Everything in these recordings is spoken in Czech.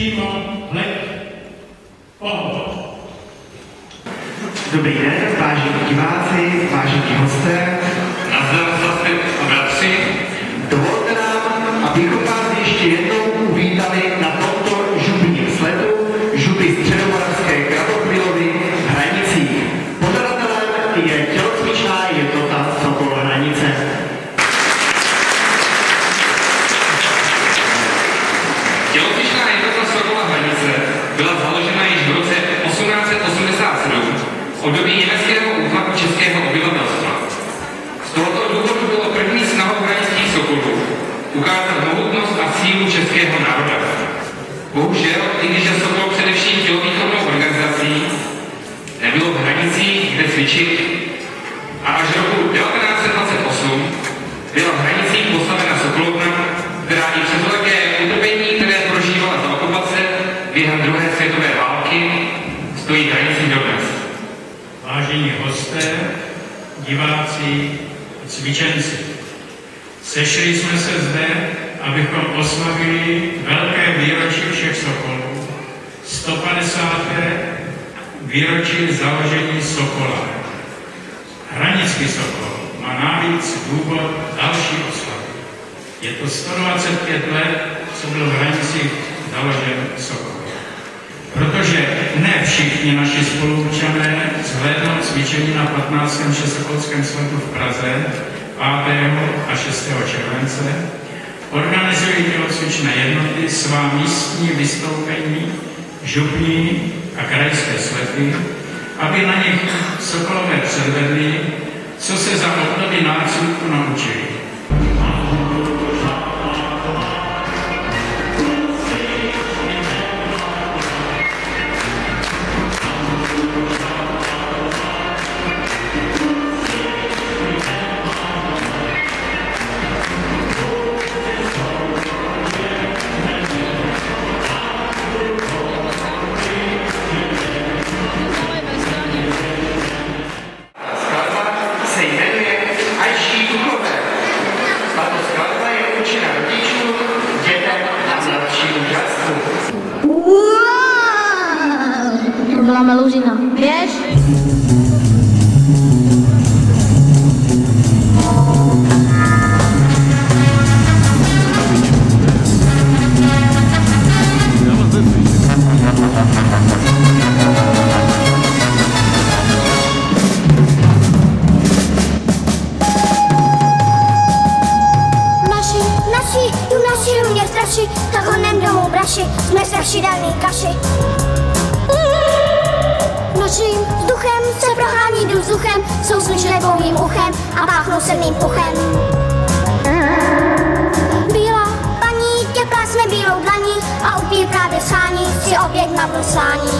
přímo hled pohod. Dobrý den, vážení diváci, vážení hosté. Nazdar zase a bratři. Dovolte nám, abychom vás ještě jednou uvítali na tomto župním sledu župy Středomoravské Kratochvílovy v Hranicích. Pořadatelem je tělocvičná jednota Sokol Hranice. Tělocvičná jednota Sokola Hranice byla založena již v roce 1887 v období německého útlaku českého obyvatelstva. Z tohoto důvodu bylo první snahou hranických sokolů ukázat mohutnost a sílu českého národa. Bohužel, i když je Sokol především tělovýchovnou organizací, nebylo v Hranicích kde cvičit a až roku 1928 byla v Hranicích postavena Sokolovna, která i přes velké utrpení, které prožívala za okupace během druhé světové války, stojí v Hranicích dodnes. Vážení hosté, diváci, cvičenci, sešli jsme se zde, abychom oslavili velké výročí všech Sokolů, 150. výročí založení Sokola. Hranický Sokol má navíc důvod další oslavy. Je to 125 let, co byl v Hranicích založen Sokol. Protože ne všichni naši spoluobčané zhlédnou cvičení na 15. Všesokolském sledu v Praze 5. a 6. července, organizují tělocvičné jednoty svá místní vystoupení, župní a krajské slety, aby na nich Sokolové předvedli, co se za období nácviku naučili. Byla melužina. Běž! Naši rumě straši, tak honem domů braši, jsme strašidelný kaši. Nočním vzduchem se prohání jdu vzduchem, jsou slyšet dlouhým uchem a váchnou silným puchem. Bílá paní tě plásne bílou dlaní a upír právě sání si oběť na vlsání.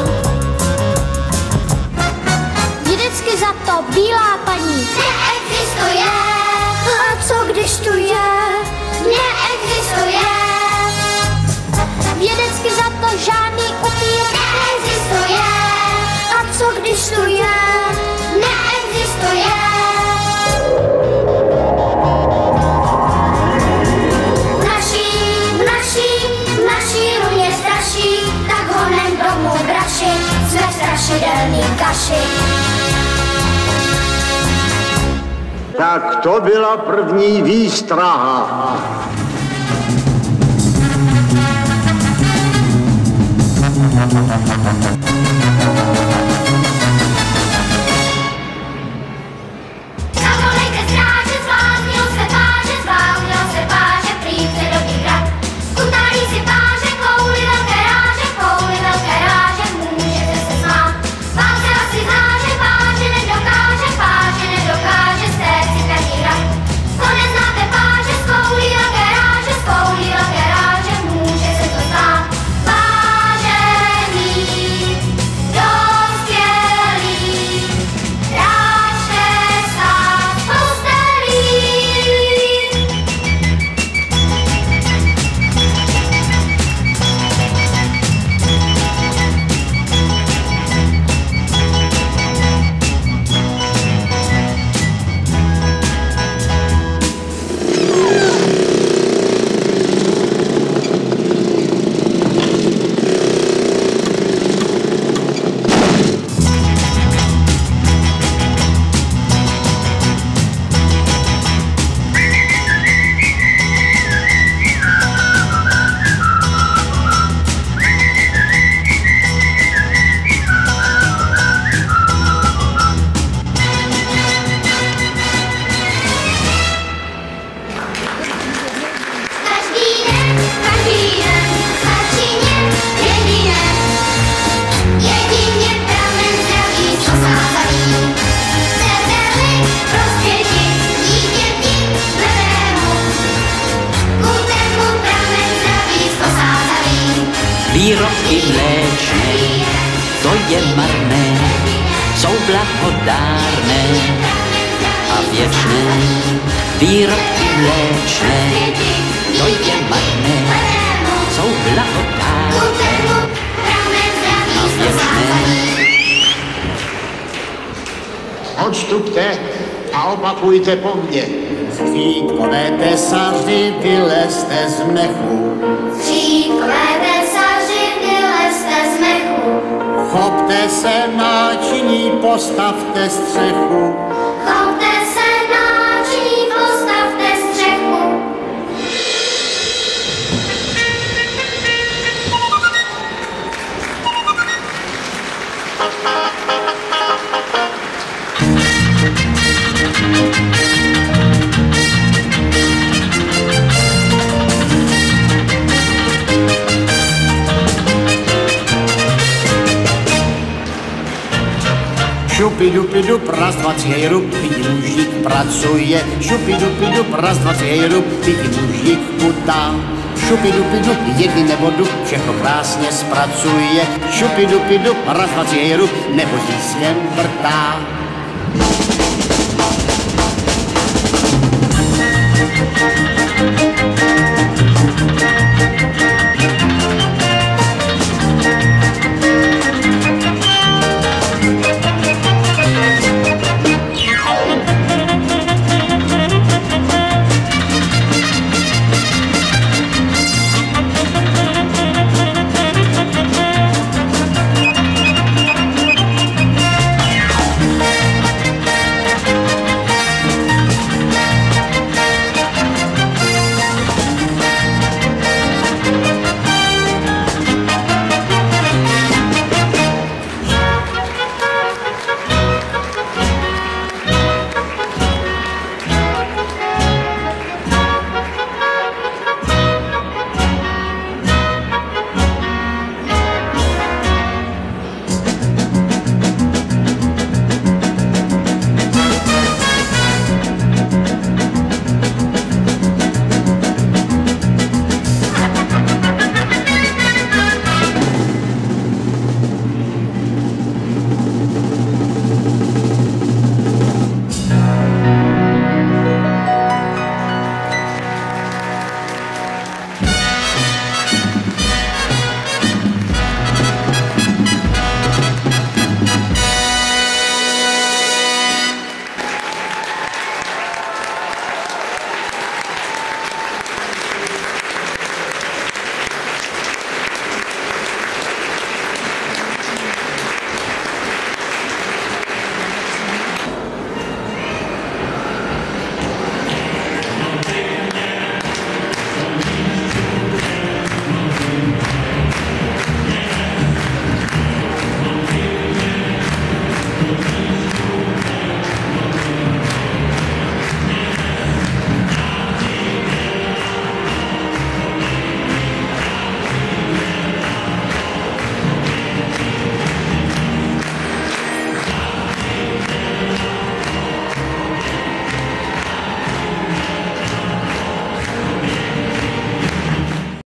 Vždycky za to bílá paní neexistuje. A co když tu je? Neexistuje. Vědecky za to žádný upír neexistuje. A co když tu je? Neexistuje. V naší runě straší, tak honem domů braši, jsme strašidelný kaši. Tak to byla první výstraha. vděčnej, to je marné, jsou blahodárné a věčné výrobky mléčné, to je marné, jsou blahodárné a věčné. Odstupte a opakujte po mně. Skřítkové tesaři, vylezte z mechu. Skřítkové tesaři, vylezte z mechu. Chopte se náčiní, postavte střechu. Chopte se náčiní, postavte střechu. Šupidupidup, raz, dva, tři, rup, pidi mužík pracuje. Šupidupidup, raz, dva, tři, rup, pidi mužík kutá. Šupidupidup, jedny nebo dup, všechno krásně zpracuje. Šupidupidup, raz, dva, tři, rup, nebo získem vrtá.